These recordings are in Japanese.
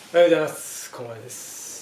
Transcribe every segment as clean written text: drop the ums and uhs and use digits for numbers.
おはようございます。小林です。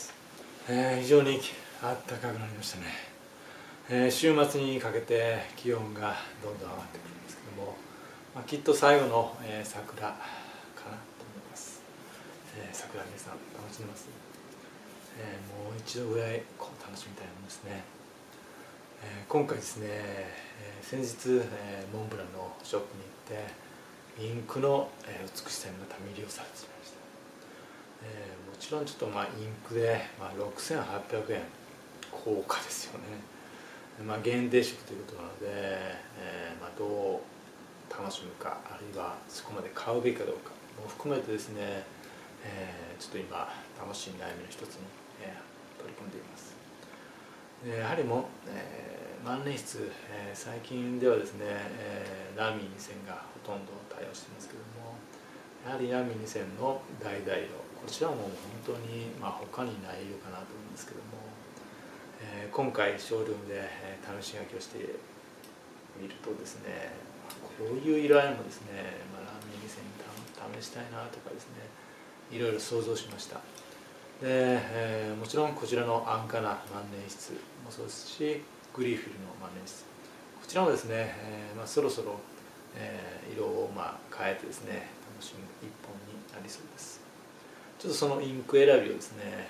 非常に暖かくなりましたね。週末にかけて気温がどんどん上がってくるんですけども、きっと最後の、桜かなと思います。桜皆さん楽しんでます？もう一度ぐらい楽しみたいものですね。今回ですね、先日、モンブランのショップに行ってインクの、美しさにまた魅了されてしまいました。もちろんちょっとインクで、6800円高価ですよね。限定色ということなので、どう楽しむか、あるいはそこまで買うべきかどうかも含めてですね、ちょっと今楽しい悩みの一つに、取り組んでいます。やはり万年筆、最近ではですね、ラミー2000がほとんど対応していますけども、やはりラミー2000の橙色、こちらも本当に、他にない色かなと思うんですけども、今回ショールームで試し書きをしてみるとですね、こういう色合いもですね、ラミー2000に試したいなとかですね、いろいろ想像しました。で、もちろんこちらの安価な万年筆もそうですし、グリーフィルの万年筆、こちらもですね、そろそろ、色を変えてですね楽しむ一本になりそうです。ちょっとそのインク選びをですね、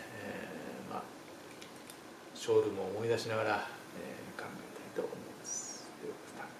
ショールームを思い出しながら、考えたいと思います。ではまた。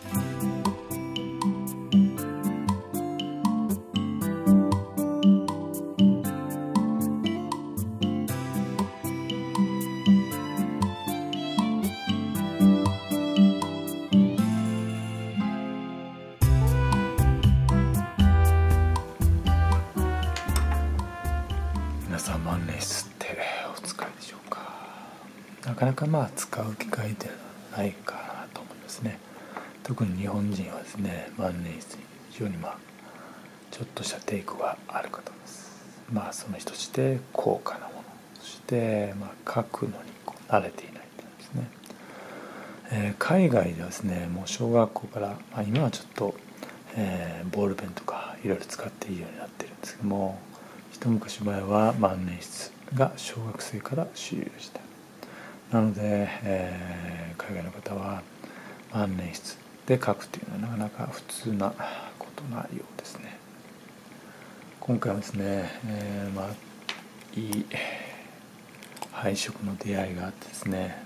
皆さん万年筆ってお使いでしょうか？なかなか使う機会ってないかなと思いますね。特に日本人はですね、万年筆に非常にちょっとした抵抗があるかと思います。その人として高価なもの、そして書くのに慣れていないというんですね。海外ではですね、もう小学校から、今はちょっと、ボールペンとかいろいろ使っていいようになってるんですけども、一昔前は万年筆が小学生から主流でした。なので、海外の方は万年筆で書くというのはなかなか普通なことなようですね。今回はですね、いい配色の出会いがあってですね、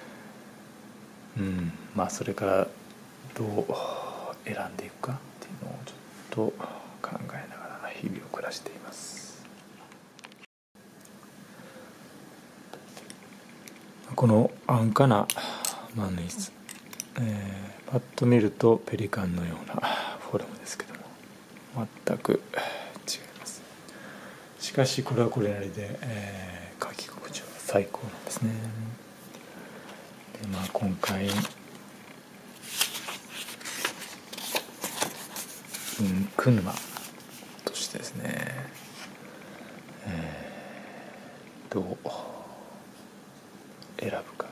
それからどう選んでいくかっていうのをちょっと考えながら日々を暮らしています。この安価な万年筆、パッと見るとペリカンのようなフォルムですけども、全く違います。しかしこれはこれなりで、書き心地は最高なんですね。で今回インク沼としてですね、どう選ぶか。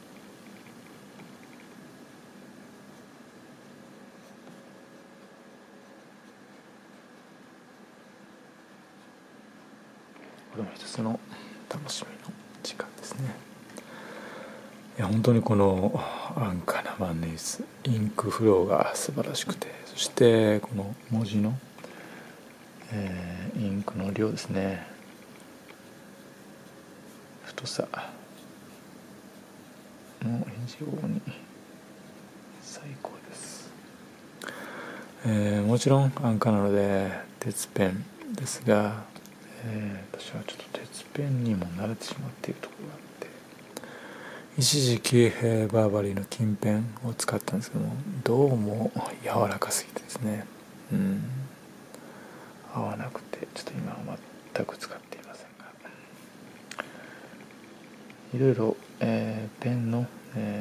これも一つの楽しみの時間ですね。本当にこの安価な万年筆、インクフローが素晴らしくて、そしてこの文字の、インクの量ですね、太さも非常に最高です。もちろん安価なので鉄ペンですが、私はちょっと鉄ペンにも慣れてしまっているところがあって、一時期、バーバリーの金ペンを使ったんですけども、どうも柔らかすぎてですね、合わなくてちょっと今は全く使っていませんが、いろいろ、ペンの、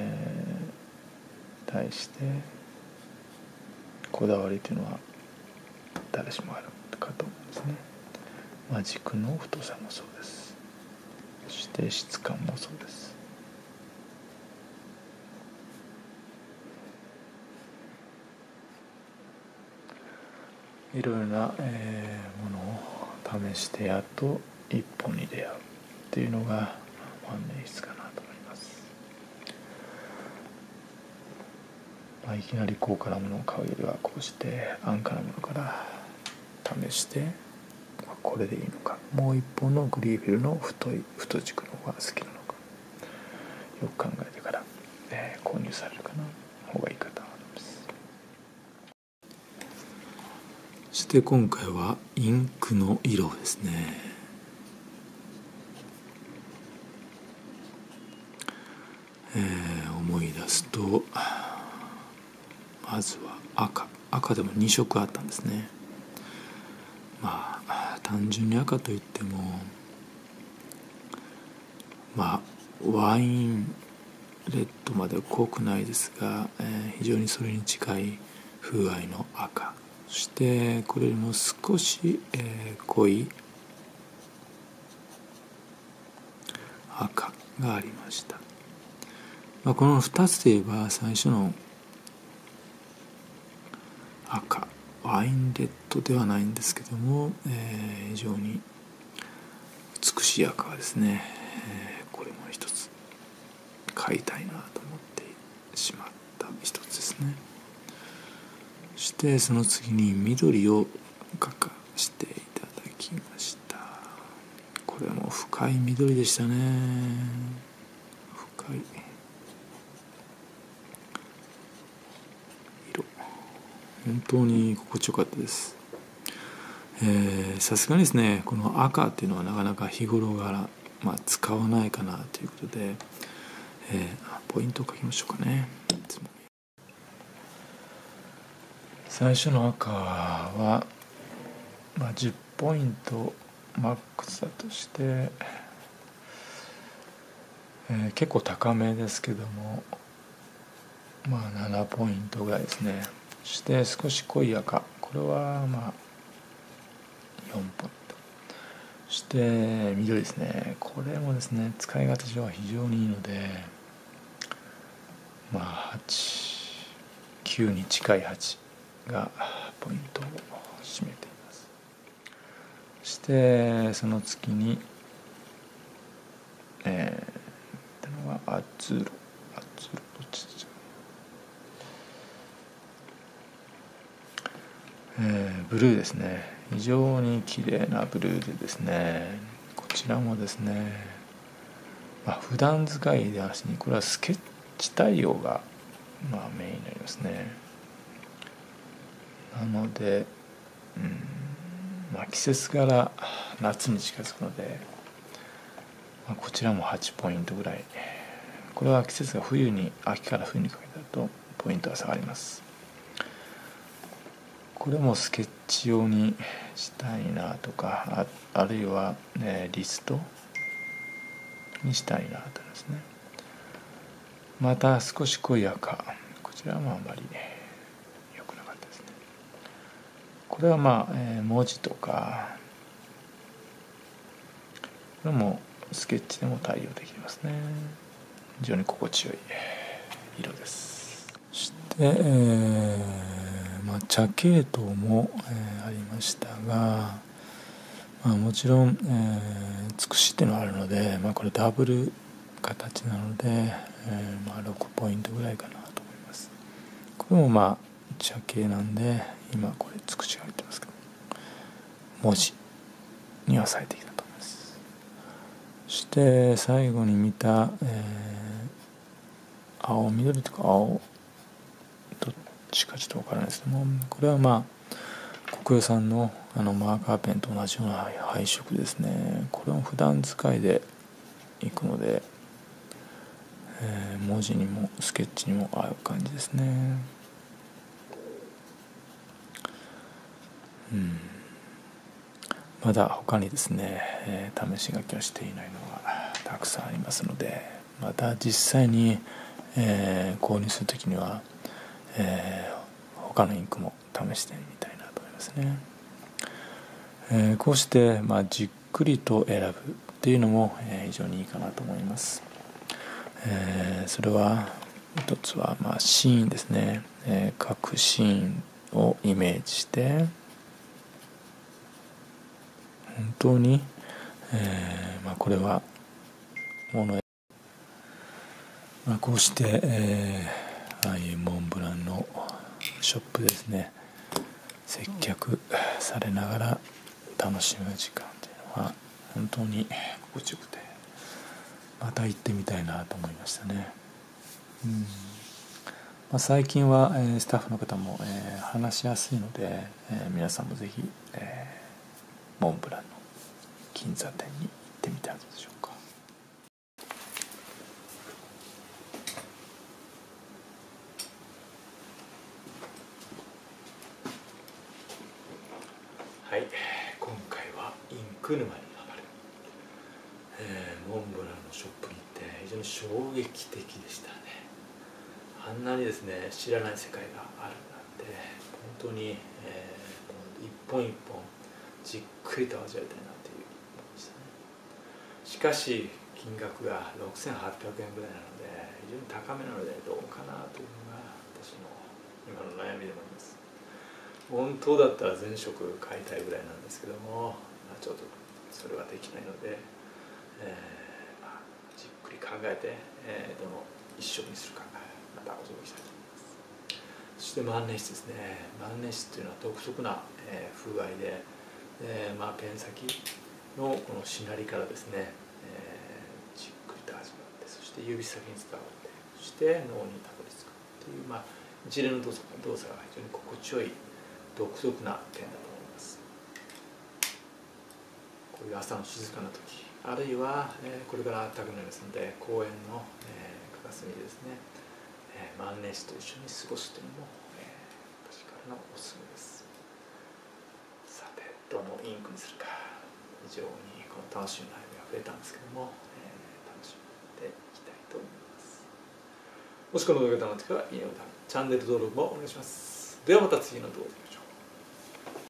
対してこだわりというのは誰しもあるかと思うんですね。軸の太さもそうです。そして質感もそうです。いろいろな、ものを試してやっと一本に出会うっていうのが万年筆かなと思います。いきなり高価なものを買うよりはこうして安価なものから試して、これでいいのか、もう一本のグリーフィルの太軸の方が好きなのか、よく考えてから、購入されるかな方がいいかと思います。そして今回はインクの色ですね。思い出すと、まずは赤でも2色あったんですね。単純に赤といってもワインレッドまで濃くないですが、非常にそれに近い風合いの赤、そしてこれよりも少し、濃い赤がありました。この2つで言えば、最初の赤、ワインレッドではないんですけども、非常に美しい赤はですね、これも一つ買いたいなと思ってしまった一つですね。そしてその次に緑を描かしていただきました。これも深い緑でしたね。深い色、本当に心地よかったです。さすがにですね、この赤っていうのはなかなか日頃から使わないかなということで、ポイントを書きましょうかね。最初の赤は、10ポイントマックスだとして、結構高めですけども、7ポイントぐらいですね。そして少し濃い赤、これは4ポイント。そして緑ですね、これもですね、使い勝手上は非常にいいので、8、9に近い8がポイントを占めています。そしてその次にのがアズーロブルーですね。非常に綺麗なブルーでですね、こちらもですね、普段使いではなしに、これはスケッチ対応がメインになりますね。なので、季節柄夏に近づくので、こちらも8ポイントぐらい。これは季節が秋から冬にかけてだとポイントが下がります。これもスケッチ用にしたいなとか、あるいは、リストにしたいなとですね。また少し濃い赤、こちらはあまり良くなかったですね。これは文字とか、これもスケッチでも対応できますね。非常に心地よい色です。そして、茶系統も、ありましたが、もちろん、つくしっていうのがあるので、これダブル形なので、6ポイントぐらいかなと思います。これも茶系なんで、今これつくしが入ってますけど、文字には最適だと思います。そして最後に見た、緑とか青、どっちかちょっと分からないですけども、これは国用さんのマーカーペンと同じような配色ですね。これも普段使いでいくので、文字にもスケッチにも合う感じですね。まだ他にですね、試し書きはしていないのがたくさんありますので、また実際に、購入するときには、他のインクも試してみたいなと思いますね。こうして、じっくりと選ぶっていうのも、非常にいいかなと思います。それは一つはシーンですね。各シーンをイメージして、本当に、 これはこうして、ああいうモンブランのショップですね、接客されながら楽しむ時間というのは本当に心地よくて、また行ってみたいなと思いましたね。最近は、スタッフの方も、話しやすいので、皆さんもぜひ、モンブランの金座店に行ってみてはどうでしょうか。はい、今回はインク沼にハマる、モンブランのショップに行って非常に衝撃的でしたね。あんなにですね知らない世界があるなんて、本当に、一本一本じっくりと味わいたいなという思いでしたね。しかし金額が6800円ぐらいなので非常に高めなのでどうかなというのが私の今の悩みでもあります。本当だったら全色買いたいぐらいなんですけども、ちょっとそれはできないので、じっくり考えて、どの一色にするかまたお届けしたいと思います。そして万年筆ですね。万年筆というのは独特な、風合いで、ペン先のこのしなりからですね、じっくりと始まって、そして指先に伝わって、そして脳にたどり着くという、一連の動作が非常に心地よい独特なペンだと思います。こういう朝の静かな時、あるいは、これから暖かくなりますので公園の、片隅でですね、万年筆と一緒に過ごすというのも、私からのおすすめです。さてどのインクにするか、非常にこの楽しみの悩みが増えたんですけども、楽しんでいきたいと思います。もしこの動画が楽しかったらいいねボタン、チャンネル登録もお願いします。ではまた次の動画で。